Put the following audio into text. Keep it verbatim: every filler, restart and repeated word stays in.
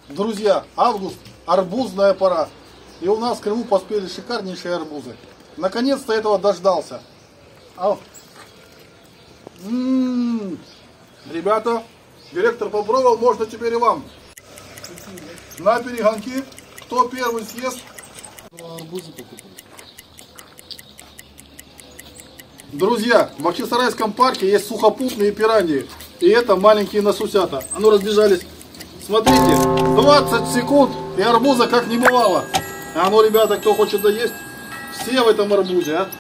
Друзья, август, арбузная пора. И у нас в Крыму поспели шикарнейшие арбузы. Наконец-то этого дождался. А... М-м-м. Ребята, директор попробовал, можно теперь и вам. На перегонки, кто первый съест. Арбузы покупать. Друзья, в Бахчисарайском парке есть сухопутные пираньи. И это маленькие насусята. А ну разбежались. Смотрите, двадцать секунд и арбуза как не бывало. А ну, ребята, кто хочет доесть, все в этом арбузе, а?